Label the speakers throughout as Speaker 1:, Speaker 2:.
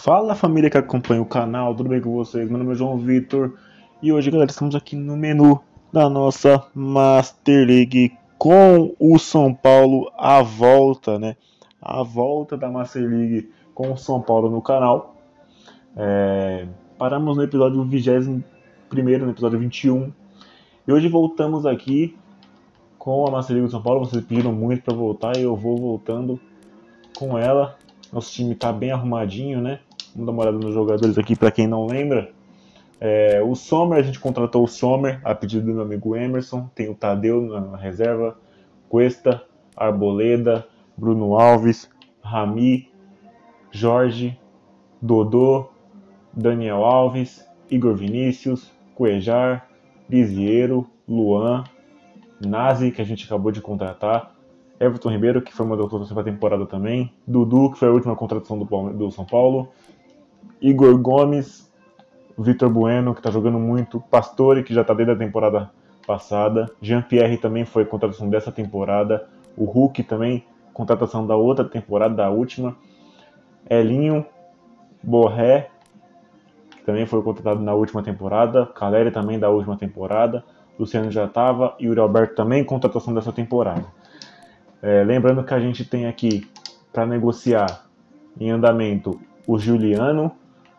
Speaker 1: Fala família que acompanha o canal, tudo bem com vocês? Meu nome é João Vitor e hoje, galera, estamos aqui no menu da nossa Master League com o São Paulo à volta, né? A volta da Master League com o São Paulo no canal. Paramos no episódio 21º, no episódio 21, e hoje voltamos aqui com a Master League do São Paulo. Vocês pediram muito para voltar e eu vou voltando com ela. Nosso time tá bem arrumadinho, né? Vamos dar uma olhada nos jogadores aqui para quem não lembra. O Sommer, a gente contratou o Sommer a pedido do meu amigo Emerson. Tem o Tadeu na reserva, Cuesta, Arboleda, Bruno Alves, Rami, Jorge, Dodô, Daniel Alves, Igor Vinícius, Cuejar, Lisiero, Luan, Nazi, que a gente acabou de contratar, Everton Ribeiro, que foi uma das contratações para a temporada também, Dudu, que foi a última contratação do São Paulo, Igor Gomes, Vitor Bueno, que está jogando muito, Pastore, que já está desde a temporada passada, Jean-Pierre também foi contratação dessa temporada, o Hulk também, contratação da outra temporada, da última, Elinho, Borré, que também foi contratado na última temporada, Caleri também da última temporada, Luciano já estava, e o Yuri Alberto também, contratação dessa temporada. Lembrando que a gente tem aqui para negociar em andamento o Juliano,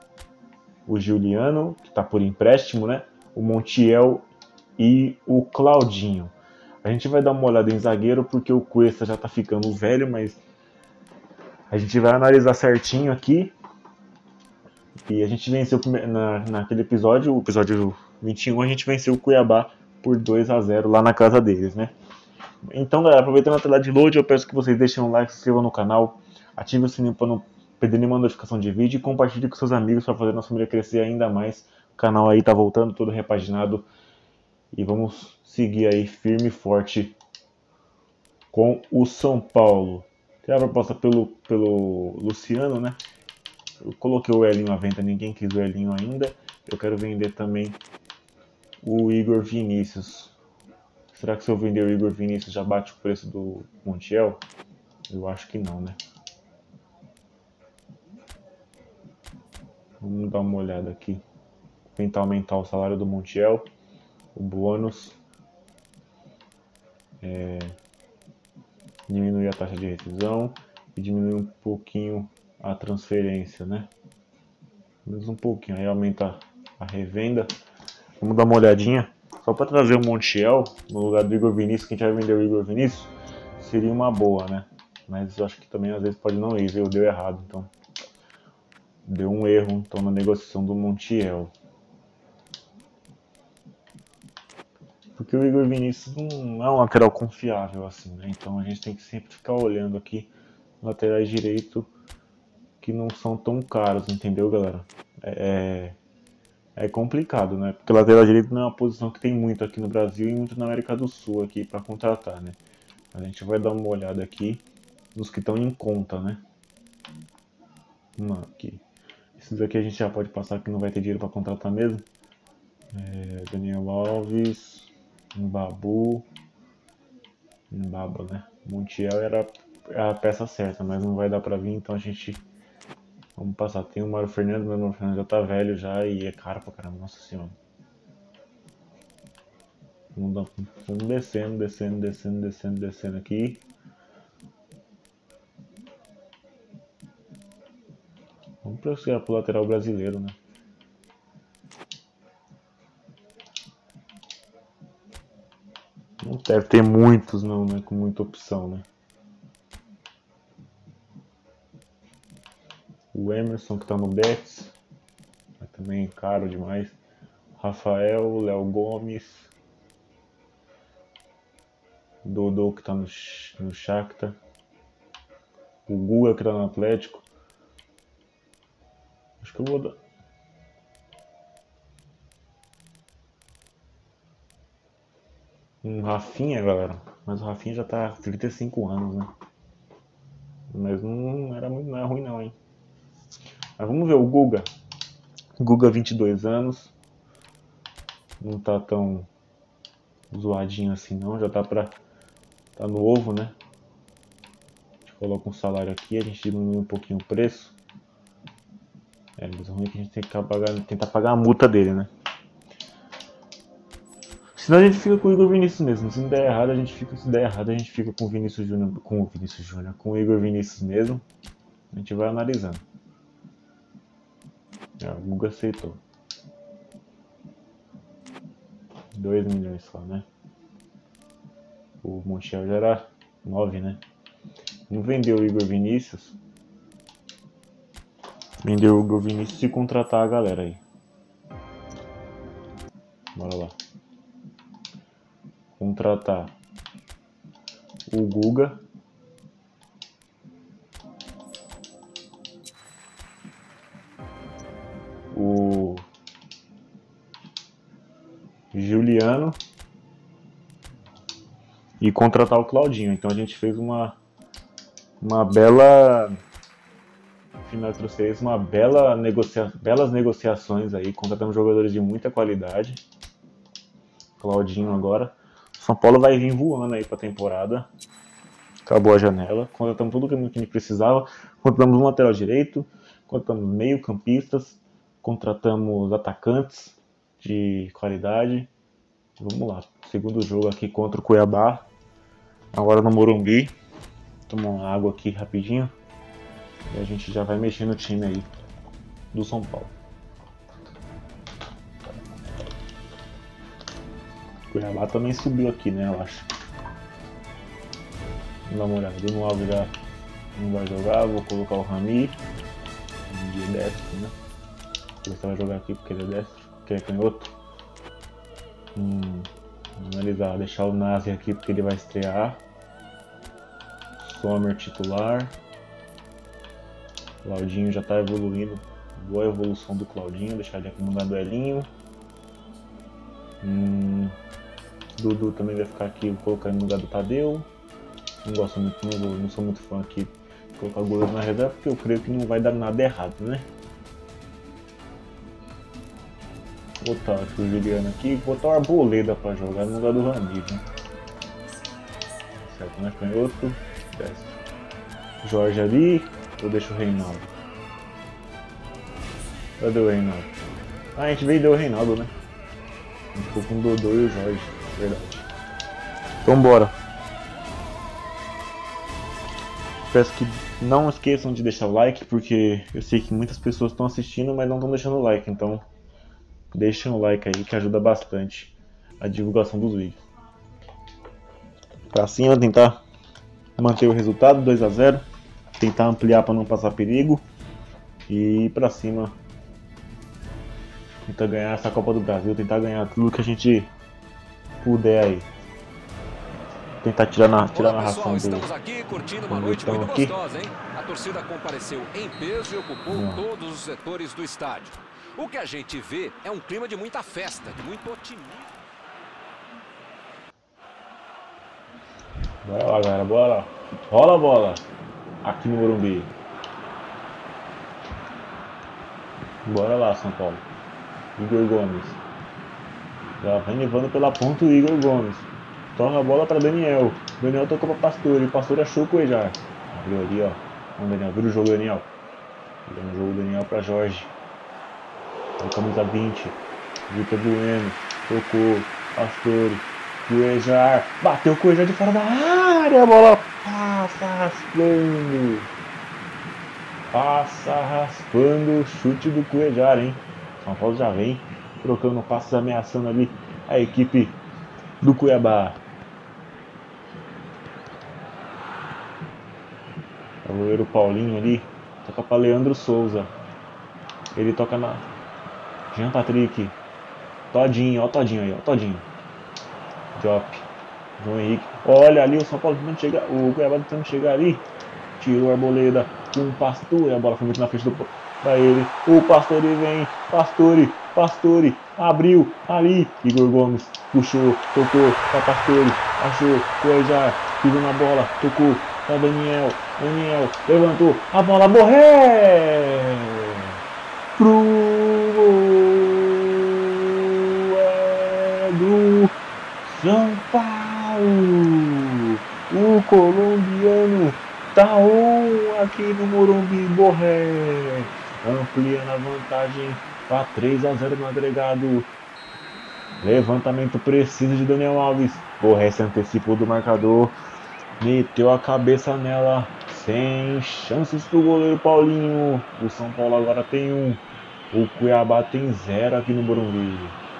Speaker 1: que está por empréstimo, né? O Montiel e o Claudinho. A gente vai dar uma olhada em zagueiro porque o Cuesta já está ficando velho, mas a gente vai analisar certinho aqui. E a gente venceu naquele episódio, o episódio 21, a gente venceu o Cuiabá por 2-0 lá na casa deles, né? Então, galera, aproveitando a tela de load, eu peço que vocês deixem um like, se inscrevam no canal, ativem o sininho para não perder nenhuma notificação de vídeo e compartilhem com seus amigos para fazer nossa família crescer ainda mais. O canal aí tá voltando, todo repaginado, e vamos seguir aí firme e forte com o São Paulo. Tem a proposta pelo Luciano, né? Eu coloquei o Elinho à venda, ninguém quis o Elinho ainda. Eu quero vender também o Igor Vinícius. Será que se eu vender o Igor Vinícius já bate o preço do Montiel? Eu acho que não, né? Vamos dar uma olhada aqui. Tentar aumentar o salário do Montiel, o bônus, diminuir a taxa de rescisão e diminuir um pouquinho a transferência, né? Menos um pouquinho, aí aumenta a revenda. Vamos dar uma olhadinha. Só para trazer o Montiel no lugar do Igor Vinícius, que a gente vai vender o Igor Vinícius, seria uma boa, né? Mas eu acho que também às vezes pode não ir, viu? Deu errado, então. Deu um erro então na negociação do Montiel. Porque o Igor Vinícius não é um lateral confiável assim, né? Então a gente tem que sempre ficar olhando aqui laterais direito que não são tão caros, entendeu, galera? É complicado, né? Porque lateral direito não é uma posição que tem muito aqui no Brasil e muito na América do Sul aqui para contratar, né? A gente vai dar uma olhada aqui nos que estão em conta, né? Aqui. Esses aqui a gente já pode passar que não vai ter dinheiro para contratar mesmo. Daniel Alves, Mbaba, né? Montiel era a peça certa, mas não vai dar para vir, então a gente vamos passar. Tem o Mário Fernandes, mas o Mário Fernandes já tá velho já e é caro pra caramba, nossa senhora. Vamos descendo aqui. Vamos procurar pro lateral brasileiro, né? Não deve ter muitos não, né? Com muita opção, né? O Emerson que tá no Betis, mas também é caro demais. Rafael, Léo Gomes, Dodô que tá no Shakhtar, o Guga que tá no Atlético. Acho que eu vou dar. Um Rafinha, galera. Mas o Rafinha já tá 35 anos, né? Mas não é ruim não, hein? Mas vamos ver o Guga. Guga 22 anos. Não tá tão zoadinho assim não. Já tá tá novo, né? A gente coloca um salário aqui, a gente diminui um pouquinho o preço. Mas o ruim é que a gente tem que tentar pagar a multa dele, né? Senão a gente fica com o Igor Vinícius mesmo. Se não der errado, a gente fica. Se der errado, a gente fica com o Vinícius Júnior. Com o Igor Vinícius mesmo. A gente vai analisando. O Guga aceitou. 2 milhões só, né? O Montiel já era 9, né? Não vendeu o Igor Vinícius. Vendeu o Igor Vinícius e contratar a galera aí. Bora lá. Contratar o Guga. O Juliano. E contratar o Claudinho. Então a gente fez uma bela... Final trouxe uma belas negociações aí. Contratamos jogadores de muita qualidade. Claudinho agora. São Paulo vai vir voando aí pra temporada. Acabou a janela. Contratamos tudo que a gente precisava. Contratamos um lateral direito. Contratamos meio campistas. Contratamos atacantes de qualidade. Vamos lá. Segundo jogo aqui contra o Cuiabá. Agora no Morumbi. Tomar uma água aqui rapidinho. E a gente já vai mexer no time aí do São Paulo. Cuiabá também subiu aqui, né? Eu acho. Vamos dar uma olhada. Bruno Alves já não vai jogar. Vou colocar o Rami de destro, né? Ele vai jogar aqui porque ele é destro. Porque ele é canhoto. Vamos analisar. Deixar o Nazi aqui porque ele vai estrear. Sommer titular. Claudinho já tá evoluindo. Boa evolução do Claudinho. Deixar ele aqui no lugar do Elinho. Dudu também vai ficar aqui, vou colocar no lugar do Tadeu. Não gosto muito, não sou muito fã aqui de colocar o goleiro na reserva porque eu creio que não vai dar nada errado, né? Vou botar o Juliano aqui, vou botar o Arboleda pra jogar no lugar do Ramiro, né? Certo, né? Canhoto, destro. Jorge ali, ou deixa o Reinaldo? Cadê o Reinaldo? Ah, a gente veio e deu o Reinaldo, né? A gente ficou com o Dodô e o Jorge, verdade. Então bora. Peço que não esqueçam de deixar o like, porque eu sei que muitas pessoas estão assistindo, mas não estão deixando o like. Então deixem o like aí que ajuda bastante a divulgação dos vídeos. Pra cima, tentar manter o resultado, 2 a 0. Tentar ampliar para não passar perigo. E ir pra cima. Tentar ganhar essa Copa do Brasil, tentar ganhar tudo que a gente puder aí. Tentar tirar na ração do...
Speaker 2: Estamos aqui curtindo uma noite muito gostosa, hein? A torcida compareceu em peso e ocupou todos os setores do estádio. O que a gente vê é um clima de muita festa, de muito otimismo.
Speaker 1: Bora lá, galera, bora lá. Rola a bola aqui no Morumbi. Bora lá, São Paulo. Igor Gomes. Já vem levando pela ponta o Igor Gomes. Toca a bola para Daniel. Daniel tocou para Pastore. Pastore achou o Cuejar. Abriu ali, ó. Vamos, Daniel. Vira o jogo, Daniel. Vira o jogo, Daniel para Jorge. Aí, camisa 20. Vitor Bueno. Tocou. Pastore. Cuejar. Bateu o Cuejar de fora da área. A bola passa raspando. Passa raspando o chute do Cuejar, hein? São Paulo já vem trocando passos, ameaçando ali a equipe do Cuiabá. O goleiro Paulinho ali toca para Leandro Souza. Ele toca na Jean Patrick. Todinho, ó Todinho aí, ó Todinho. Diop. João Henrique. Olha ali o São Paulo tentando chegar. O Cuiabá tentando chegar ali. Tirou a Arboleda com o Pastore. A bola foi muito na frente pra ele. O Pastore vem. Pastore. Abriu ali. Igor Gomes puxou. Tocou pra Pastore. Achou. Cuejar. Pisou na bola. Tocou pra Daniel. Levantou. A bola morreu. Do São Paulo. O colombiano tá on aqui no Morumbi, Borré. ampliando a vantagem para 3-0 no agregado. Levantamento preciso de Daniel Alves. Borré se antecipou do marcador, meteu a cabeça nela, sem chances pro goleiro Paulinho. O São Paulo agora tem 1, o Cuiabá tem 0 aqui no Morumbi.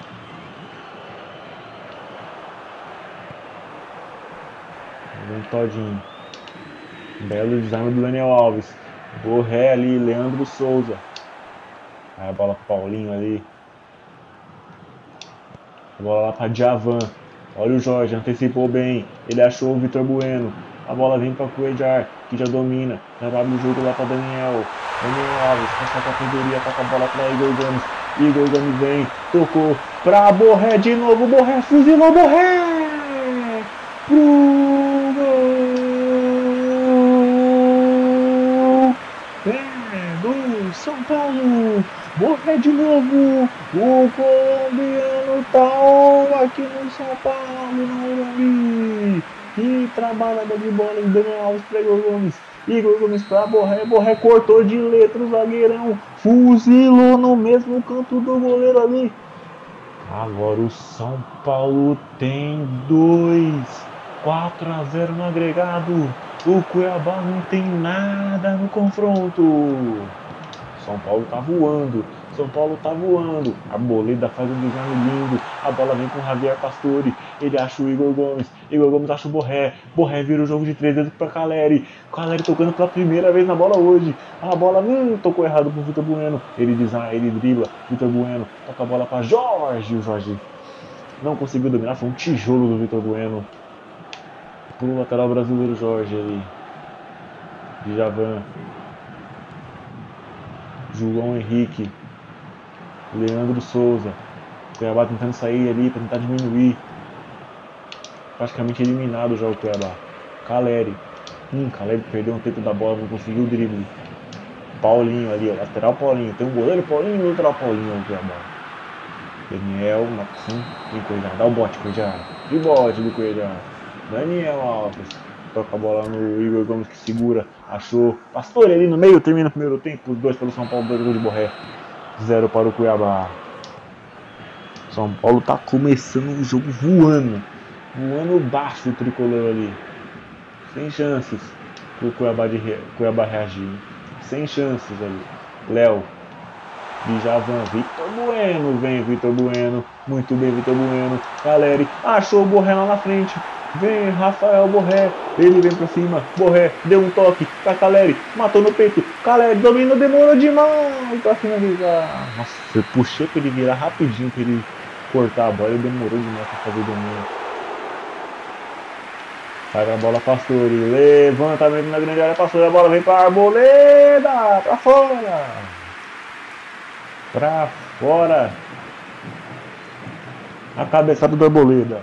Speaker 1: Vem Todinho, belo design do Daniel Alves. Borré ali, Leandro Souza. Aí a bola pro Paulinho ali. A bola lá para Djavan. Olha o Jorge, antecipou bem. Ele achou o Vitor Bueno. A bola vem para Cuejar, que já domina. Já abre o jogo lá para Daniel. Daniel Alves, com essa categoria, toca a bola para Igor Gomes. Igor Gomes vem, tocou para Borré de novo. Borré fuzilou, Borré! Pro gol! Do São Paulo! Borré de novo! O colombiano tá aqui no São Paulo, no Morumbi! E trabalhada de bola em Daniel Alves para Igor Gomes. Igor Gomes para Borré. Borré cortou de letra o zagueirão. Fuzilou no mesmo canto do goleiro ali. Agora o São Paulo tem 4-0 no agregado. O Cuiabá não tem nada no confronto. São Paulo tá voando. São Paulo tá voando. A Boleda faz um design lindo. A bola vem com o Javier Pastore. Ele acha o Igor Gomes. Igor Gomes acha o Borré. Borré vira o jogo de 3 dedos para Caleri. Caleri tocando pela primeira vez na bola hoje. A bola tocou errado pro Vitor Bueno. Ele design, ele dribla. Vitor Bueno toca a bola para Jorge. O Jorge não conseguiu dominar. Foi um tijolo do Vitor Bueno pro lateral brasileiro Jorge ali. Djavan. João Henrique. Leandro Souza. Cuiabá tentando sair ali para tentar diminuir. Praticamente eliminado já o Cuiabá. Caleri. Caleri perdeu um tempo da bola, não conseguiu o drible. Paulinho ali, lateral Paulinho. Tem um goleiro Paulinho e um lateral Paulinho no Cuiabá. Daniel, Maxim e Cuiabá. Dá o bote, Cuiabá. De bote do Cuiabá. Daniel Alves. Toca a bola no Igor Gomes que segura. Achou. Pastore ali no meio, termina o primeiro tempo. 2 pelo São Paulo, 2 gols de Borré. 0 para o Cuiabá. São Paulo tá começando o jogo voando. Voando baixo o tricolor ali. Sem chances pro Cuiabá reagir. Sem chances ali. Léo. Djavan. Vitor Bueno. Vem Vitor Bueno. Muito bem Vitor Bueno. Caleri. Achou o Borré lá na frente. Vem Rafael Borré, ele vem pra cima, Borré deu um toque pra Caleri, matou no peito, Caleri domina, demorou demais pra finalizar. Nossa, eu puxei pra ele virar rapidinho, pra ele cortar a bola, ele demorou demais pra fazer o domínio. Sai a bola Pastore, levantamento na grande área, Pastore, a bola vem pra Arboleda, pra fora. Pra fora. A cabeçada do Arboleda.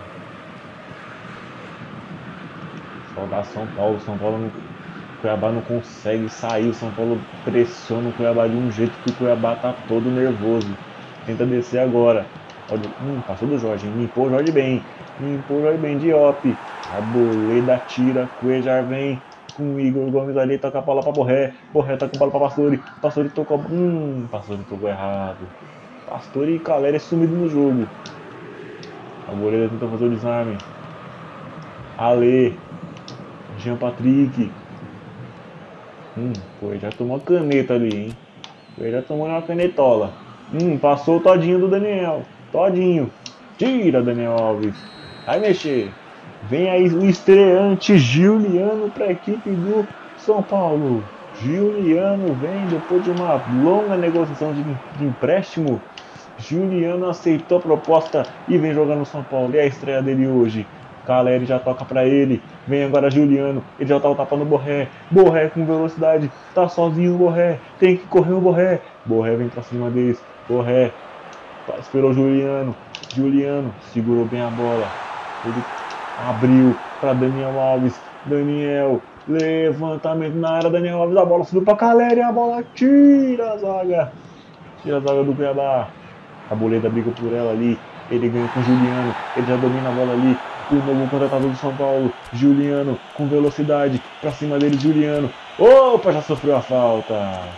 Speaker 1: Da São Paulo, o Cuiabá não consegue sair, o São Paulo pressiona o Cuiabá de um jeito que o Cuiabá tá todo nervoso, tenta descer agora, passou do Jorge, limpou o Jorge bem, Diop, Arboleda tira, Cuejar vem com o Igor Gomes ali, toca a bola pra Borré, toca a bola pra Pastore, Pastore tocou, Pastore tocou errado, Pastore e Caleri sumido no jogo, Arboleda tentou fazer o desarme, Ale, Jean Patrick. Já tomou uma caneta ali, hein? Já tomou uma canetola. Passou o todinho do Daniel. Todinho. Tira Daniel Alves. Vai mexer. Vem aí o estreante Giuliano para a equipe do São Paulo. Giuliano vem depois de uma longa negociação de empréstimo. Giuliano aceitou a proposta e vem jogar no São Paulo. E a estreia dele hoje. Caleri já toca pra ele, vem agora Giuliano, ele já tá tapando o Borré, Borré com velocidade, tá sozinho o Borré, tem que correr o Borré, Borré vem pra cima deles, Borré, esperou Giuliano, segurou bem a bola, ele abriu pra Daniel Alves, Daniel, levantamento na área, Daniel Alves, a bola subiu pra Caleri, a bola tira a zaga do Cuiabá, a Boleda briga por ela ali, ele ganha com Giuliano, ele já domina a bola ali, o novo contratado do São Paulo, Giuliano, com velocidade, pra cima dele, Giuliano, opa, já sofreu a falta,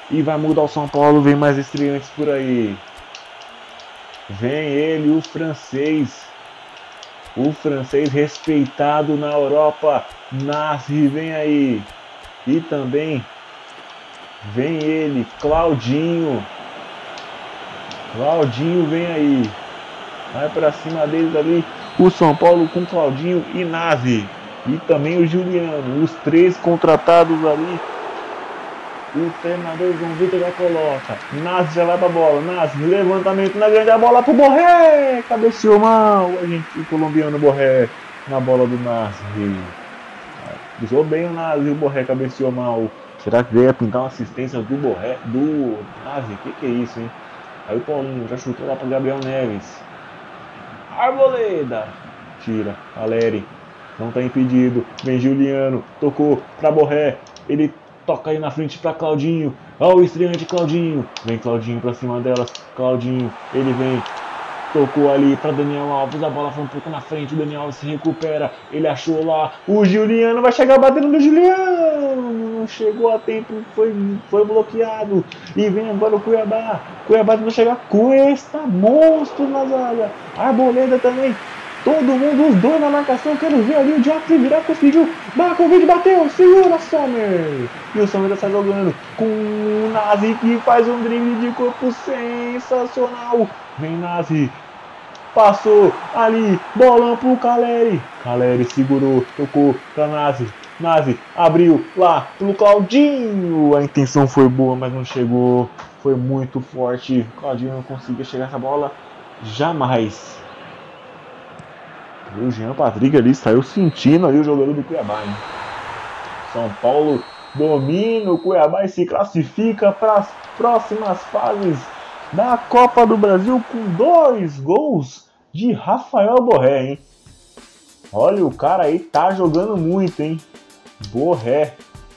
Speaker 1: E vai mudar o São Paulo, vem mais estreantes por aí. Vem ele, o francês. O francês respeitado na Europa. Nasce, vem aí. E também vem ele, Claudinho. Claudinho vem aí. Vai pra cima deles ali. O São Paulo com Claudinho e Nazi. E também o Juliano. Os três contratados ali. O treinador João Vitor já coloca. Nazi já vai pra bola. Nazi, levantamento na grande, a bola pro Borré. Cabeceou mal. O colombiano Borré na bola do Nazi. Usou bem o Nazi, o Borré cabeceou mal. Será que veio a pintar uma assistência do Borré? Do Nazi? Que é isso, hein? Aí o Paulinho já chutou lá pro Gabriel Neves. Arboleda. Tira. Valeri. Não tá impedido. Vem Juliano. Tocou pra Borré. Ele toca aí na frente pra Claudinho. Ó, o estreante Claudinho. Vem Claudinho pra cima delas. Claudinho. Ele vem. Tocou ali para Daniel Alves. A bola foi um pouco na frente. O Daniel Alves se recupera. Ele achou lá. O Juliano vai chegar batendo no Juliano. Não chegou a tempo. Foi bloqueado. E vem agora o Cuiabá. Cuiabá tentando chegar. Cuesta. Monstro na zaga. Arboleda também. Todo mundo, os dois na marcação. Quero ver ali o Diabo virar. Conseguiu. Markovic bateu. Segura, Sommer. E o Sommer já está jogando com o Nazi que faz um drible de corpo sensacional. Vem Nazi. Passou ali. Bolão pro Caleri. Caleri segurou. Tocou pra Nazi. Nazi abriu lá pro Claudinho. A intenção foi boa, mas não chegou. Foi muito forte. Claudinho não conseguia chegar essa bola. Jamais. O Jean Patrick ali saiu sentindo ali o jogador do Cuiabá, hein? São Paulo domina o Cuiabá e se classifica para as próximas fases da Copa do Brasil com 2 gols de Rafael Borré, hein? Olha, o cara aí tá jogando muito, hein? Borré.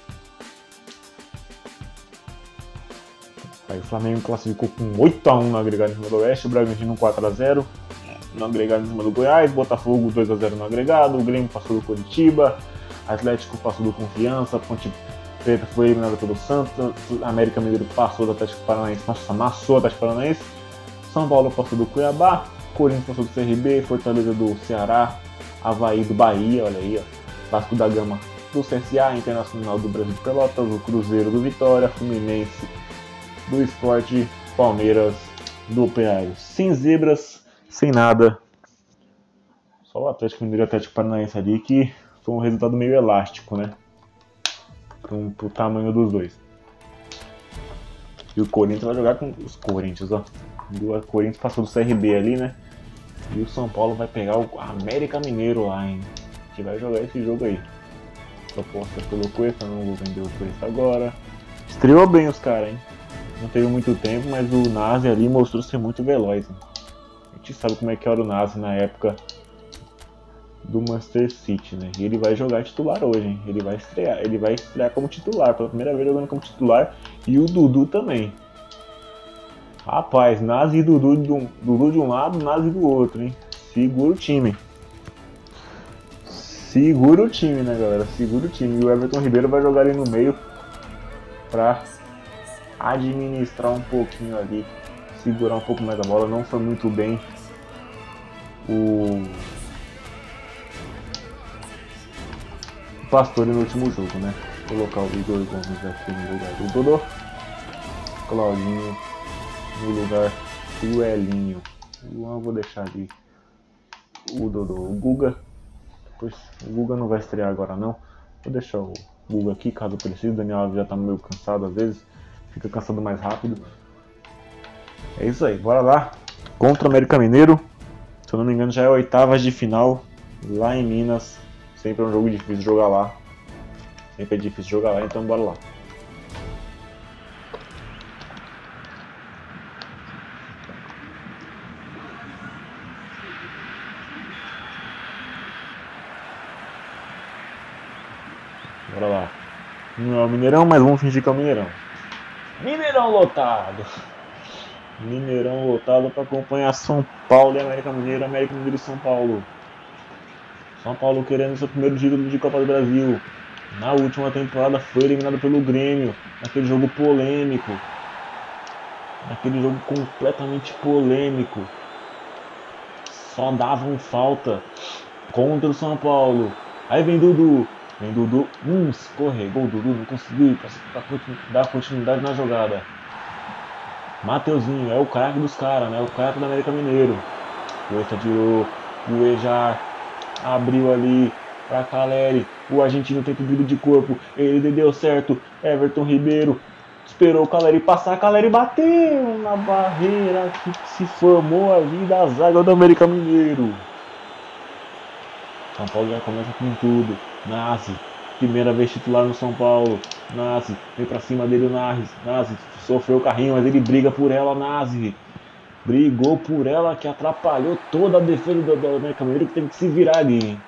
Speaker 1: Aí o Flamengo classificou com 8-1 no agregado em cima do Oeste, o Bragantino 4-0 no agregado em cima do Goiás, Botafogo 2-0 no agregado, o Grêmio passou do Curitiba, Atlético passou do Confiança, Ponte Preta foi eliminado pelo Santos, América Mineiro passou do Atlético Paranaense, nossa, amassou o Atlético Paranaense, São Paulo passou do Cuiabá, Corinthians passou do CRB, Fortaleza do Ceará, Avaí do Bahia, olha aí, ó, Vasco da Gama do CSA, Internacional do Brasil de Pelotas, o Cruzeiro do Vitória, Fluminense do Sport, Palmeiras do Operário. Sem zebras, sem nada. Só o Atlético Mineiro e o Atlético Paranaense ali que foi um resultado meio elástico, né? Pro tamanho dos dois. E o Corinthians vai jogar com os Corinthians, ó. O Corinthians passou do CRB ali, né? E o São Paulo vai pegar o América Mineiro lá, hein? Que vai jogar esse jogo aí. Proposta pelo Cuesta, não vou vender o Cuesta agora. Estreou bem os caras, hein? Não teve muito tempo, mas o Nazi ali mostrou ser muito veloz, hein? A gente sabe como é que era o Nazi na época do Manchester City, né? E ele vai jogar titular hoje, hein? Ele vai estrear como titular, pela primeira vez jogando como titular. E o Dudu também. Rapaz, Nazi e Dudu de um lado, Nazi do outro, hein? Segura o time. Segura o time, né, galera? Segura o time. E o Everton Ribeiro vai jogar ali no meio pra administrar um pouquinho ali, segurar um pouco mais a bola. Não foi muito bem o Pastore no último jogo, né? Vou colocar o Igor Gomes aqui no lugar do Dodô, Claudinho no lugar do Elinho. Eu vou deixar ali o Dodô, o Guga. Pois o Guga não vai estrear agora não. Vou deixar o Guga aqui caso precise. O Daniel Alves já tá meio cansado às vezes. Fica cansado mais rápido. É isso aí, bora lá. Contra o América Mineiro. Se eu não me engano já é oitavas de final. Lá em Minas. Sempre é um jogo difícil de jogar lá. Sempre é difícil jogar lá, então bora lá. Bora lá. Não é o Mineirão, mas vamos fingir que é o Mineirão. Mineirão lotado. Mineirão lotado para acompanhar São Paulo e América Mineiro. América Mineiro e São Paulo. São Paulo querendo seu primeiro título de Copa do Brasil. Na última temporada foi eliminado pelo Grêmio, naquele jogo polêmico. Naquele jogo completamente polêmico. Só davam falta contra o São Paulo. Aí vem Dudu. Escorregou o Dudu, não conseguiu pra dar continuidade na jogada. Mateuzinho, é o craque dos caras, né? O craque do América Mineiro. Cuesta tirou, Guejar abriu ali pra Caleri. O argentino tem drible de corpo, ele deu certo. Everton Ribeiro esperou o Caleri passar, Caleri bateu na barreira que se formou ali da zaga do América Mineiro. São Paulo já começa com tudo. Nazi, primeira vez titular no São Paulo. Nazi, vem pra cima dele o Nazi. Nazi sofreu o carrinho, mas ele briga por ela, Nazi. Brigou por ela, que atrapalhou toda a defesa do América Mineiro, que teve que se virar ali.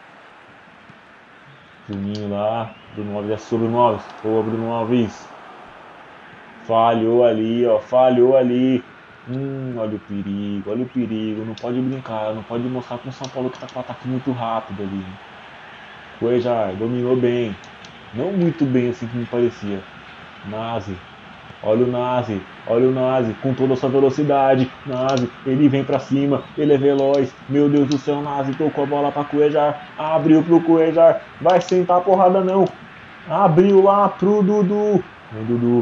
Speaker 1: Juninho lá, Bruno Alves é sobre o Bruno Alves. Boa, Bruno Alves. Falhou ali, ó, falhou ali. Olha o perigo, não pode brincar, não pode mostrar com o São Paulo que tá com o ataque muito rápido ali. Cuejar dominou bem, não muito bem assim que me parecia. Nazi, olha o Nazi, com toda a sua velocidade. Nazi, ele vem pra cima, ele é veloz. Meu Deus do céu, Nazi tocou a bola pra Cuejar, abriu pro Cuejar, vai sentar a porrada não. Abriu lá pro Dudu. Vem Dudu.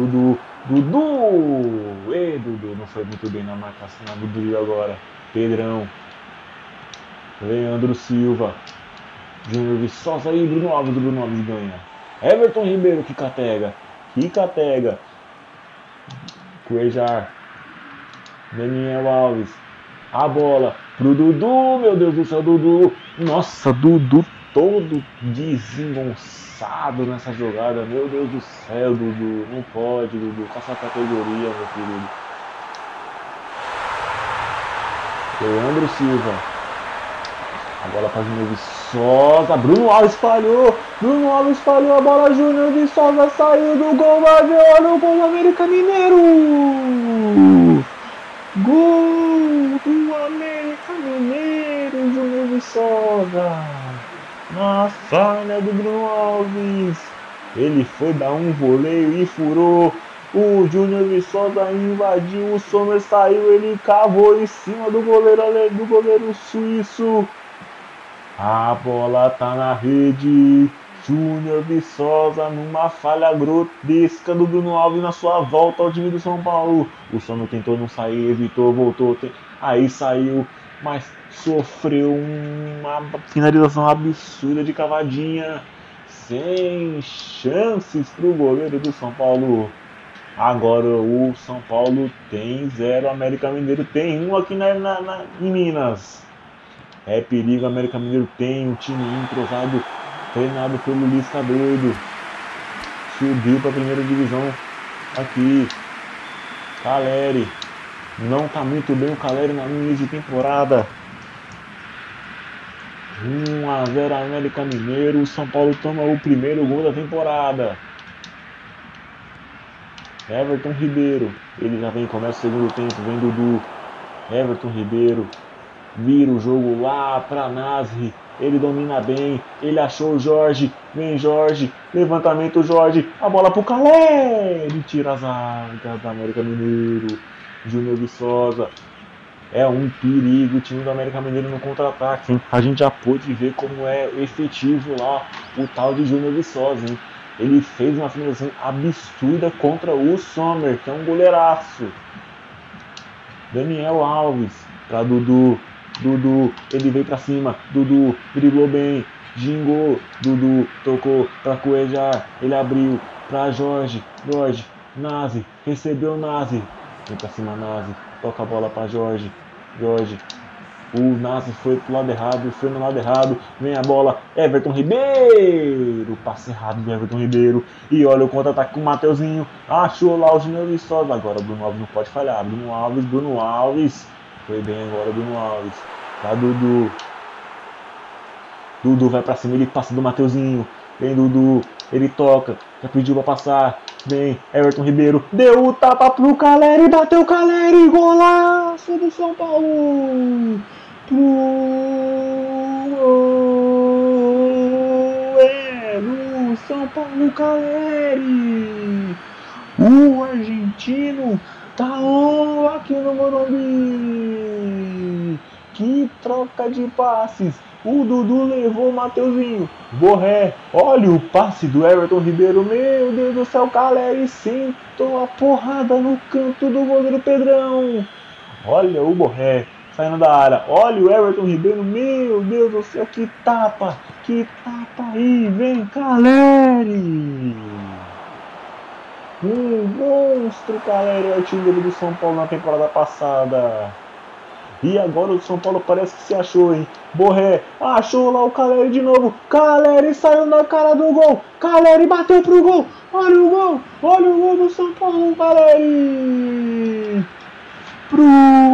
Speaker 1: Dudu, não foi muito bem na marcação do Dudu agora. Pedrão. Leandro Silva. Júnior Viçosa e Bruno Alves. O Bruno Alves ganha. Everton Ribeiro que catega. Cuejar. Daniel Alves. A bola pro Dudu. Meu Deus do céu, Dudu. Nossa, Dudu todo desengonçado nessa jogada. Meu Deus do céu, Dudu. Não pode, Dudu. Com essa categoria, meu querido. Leandro Silva. A bola para Júnior Viçosa. Bruno Alves falhou. A bola. Júnior Viçosa saiu do gol. Vai ver, olha o gol do América Mineiro. Gol do América Mineiro. Júnior Viçosa. Na falha do Bruno Alves. Ele foi dar um voleio e furou. O Júnior Viçosa invadiu. O Sommer saiu. Ele cavou em cima do goleiro suíço. A bola tá na rede. Júnior Viçosa numa falha grotesca do Bruno Alves na sua volta ao time do São Paulo. O Sommer tentou não sair, evitou, voltou. Aí saiu, mas sofreu uma finalização absurda de cavadinha. Sem chances pro goleiro do São Paulo. Agora o São Paulo tem 0, América Mineiro tem 1 aqui em Minas. É perigo, América Mineiro tem um time entrosado, treinado pelo Lisca doido. Subiu para a primeira divisão aqui. Caleri. Não tá muito bem o Caleri no início de temporada. 1-0 América Mineiro. O São Paulo toma o primeiro gol da temporada. Everton Ribeiro. Ele já vem, começa o segundo tempo. Vem Dudu. Everton Ribeiro. Vira o jogo lá para Nasri. Ele domina bem. Ele achou o Jorge. Vem Jorge. Levantamento Jorge. A bola pro Caleri. Ele tira a zaga da América Mineiro. Júnior Viçosa. É um perigo o time do América Mineiro no contra-ataque. A gente já pôde ver como é efetivo lá o tal de Júnior Viçosa. Hein? Ele fez uma finalização absurda contra o Sommer, que é um goleiraço. Daniel Alves para Dudu. Dudu, ele veio pra cima. Dudu driblou bem. Gingou. Dudu tocou pra Cuejar. Ele abriu pra Jorge. Nazi. Recebeu Nazi. Vem pra cima, Nazi. Toca a bola pra Jorge. O Nazi foi pro lado errado. Foi no lado errado. Vem a bola. Everton Ribeiro. Passe errado do Everton Ribeiro. E olha o contra-ataque com o Mateuzinho. Achou lá o Júnior Viçosa. Agora o Bruno Alves não pode falhar. Bruno Alves. Foi bem agora, Bruno Alves. Tá Dudu. Dudu vai pra cima, ele passa do Mateuzinho. Vem Dudu, ele toca. Já pediu pra passar. Vem Everton Ribeiro. Deu o tapa pro Caleri. Bateu o Caleri. Golaço do São Paulo. o Caleri! O argentino tá on aqui no Morumbi! Que troca de passes! O Dudu levou o Mateuzinho. Borré, olha o passe do Everton Ribeiro. Meu Deus do céu, Caleri sentou a porrada no canto do goleiro Pedrão. Olha o Borré saindo da área. Olha o Everton Ribeiro. Meu Deus do céu, que tapa aí. Vem Caleri. Um monstro, Caleri, o artilheiro do São Paulo na temporada passada. E agora o São Paulo parece que se achou, hein? Borré achou lá o Caleri de novo. Caleri saiu na cara do gol. Caleri bateu pro gol. Olha o gol do São Paulo, Caleri. Pro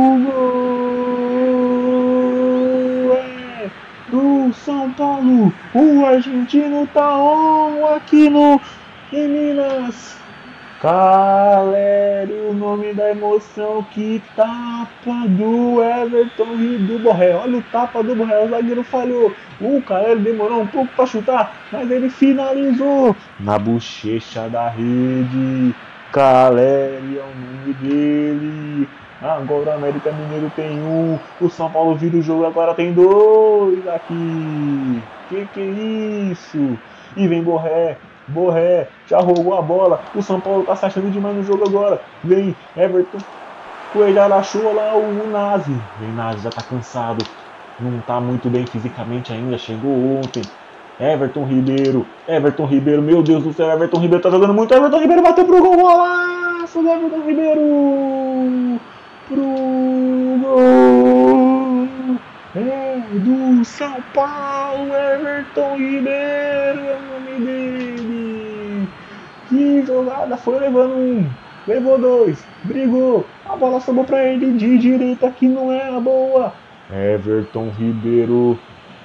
Speaker 1: gol do São Paulo. O argentino tá on aqui em Minas. Caleri, o nome da emoção, que tapa do Everton e do Borré. Olha o tapa do Borré, o zagueiro falhou. O Caleri demorou um pouco para chutar, mas ele finalizou na bochecha da rede. Caleri é o nome dele. Agora o América Mineiro tem um. O São Paulo vira o jogo, agora tem 2 aqui. Que é isso? E vem Borré. Borré já roubou a bola. O São Paulo tá se achando demais no jogo agora. Vem Everton. Coelhar achou lá o Nazi. Vem Nazi, já tá cansado. Não tá muito bem fisicamente ainda. Chegou ontem. Everton Ribeiro, meu Deus do céu, Everton Ribeiro tá jogando muito. Everton Ribeiro bateu pro gol. Golaço do Everton Ribeiro. Pro gol. É do São Paulo, Everton Ribeiro é o nome dele. Que jogada, foi levando 1, levou 2, brigou, a bola sobrou pra ele de direita, que não é a boa. Everton Ribeiro.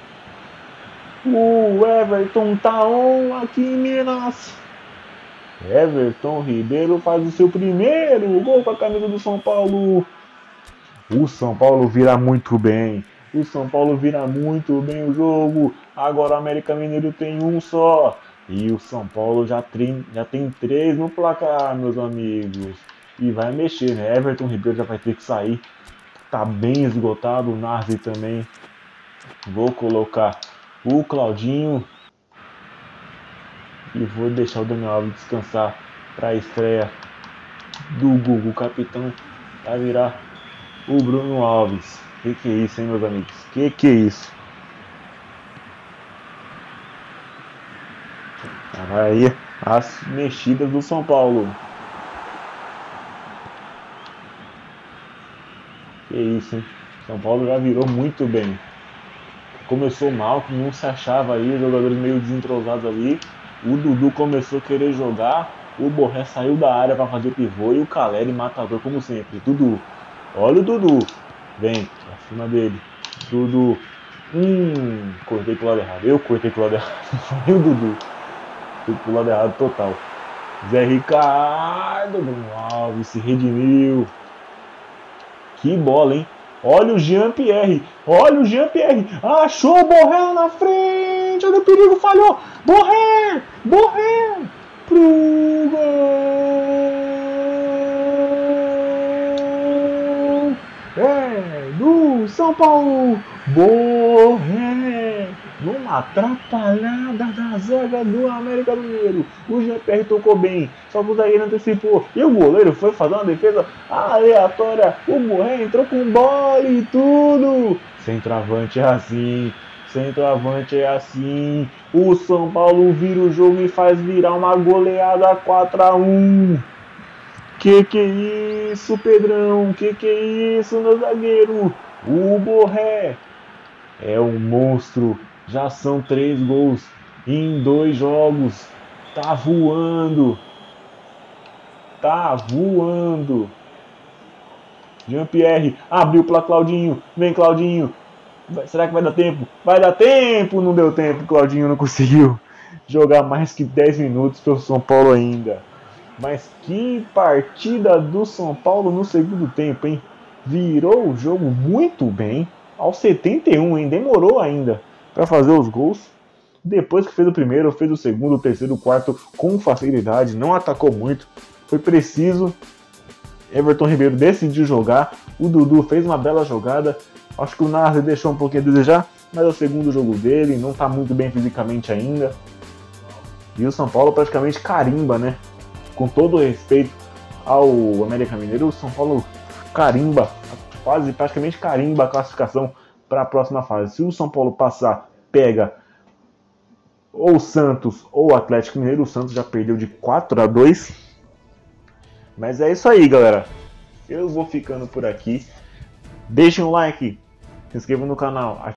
Speaker 1: O Everton tá on aqui em Minas. Everton Ribeiro faz o seu primeiro gol com a camisa do São Paulo. O São Paulo vira muito bem. O São Paulo vira muito bem o jogo. Agora o América Mineiro tem um só. E o São Paulo já tem 3 no placar, meus amigos. E vai mexer, né? Everton Ribeiro já vai ter que sair. Tá bem esgotado. O Nazi também. Vou colocar o Claudinho. E vou deixar o Daniel Alves descansar para a estreia do Gugu, o capitão. Vai virar o Bruno Alves. Que é isso, hein, meus amigos? Que é isso? Aí as mexidas do São Paulo. Que isso, hein? São Paulo já virou muito bem. Começou mal, que não se achava aí, os jogadores meio desentrosados ali. O Dudu começou a querer jogar. O Borré saiu da área para fazer pivô. E o Caleri matador, como sempre. Dudu. Olha o Dudu. Vem, acima dele. Dudu. Cortei pro lado errado. Eu cortei pro lado errado. Foi o Dudu. Fui pro lado errado total. Zé Ricardo. Bruno Alves se redimiu. Que bola, hein? Olha o Jean-Pierre. Achou o Borré lá na frente. Olha o perigo, falhou. Borré. Pro gol. É do São Paulo. Borré. Numa atrapalhada da zaga do América Mineiro. O Jean-Pierre tocou bem, só que o zagueiro antecipou. E o goleiro foi fazer uma defesa aleatória. O Borré entrou com bola e tudo. Centroavante é assim. O São Paulo vira o jogo e faz virar uma goleada 4-1. Que é isso, Pedrão? Que é isso, meu zagueiro? O Borré é um monstro. Já são 3 gols em 2 jogos. Tá voando. Jean-Pierre abriu para Claudinho. Vem, Claudinho. Será que vai dar tempo? Vai dar tempo. Não deu tempo. Claudinho não conseguiu jogar mais que 10 minutos pelo São Paulo ainda. Mas que partida do São Paulo no segundo tempo, hein? Virou o jogo muito bem. Aos 71, hein? Demorou ainda para fazer os gols. depois que fez o primeiro, fez o segundo, o terceiro, o quarto com facilidade, não atacou muito, foi preciso. Everton Ribeiro decidiu jogar, o Dudu fez uma bela jogada, acho que o Nasri deixou um pouquinho a desejar, mas é o segundo jogo dele, não está muito bem fisicamente ainda. E o São Paulo praticamente carimba, né? Com todo o respeito ao América Mineiro, o São Paulo carimba, praticamente carimba a classificação para a próxima fase. Se o São Paulo passar, pega ou o Santos ou o Atlético Mineiro. O Santos já perdeu de 4-2. Mas é isso aí, galera. Eu vou ficando por aqui. Deixem um like, se inscrevam no canal.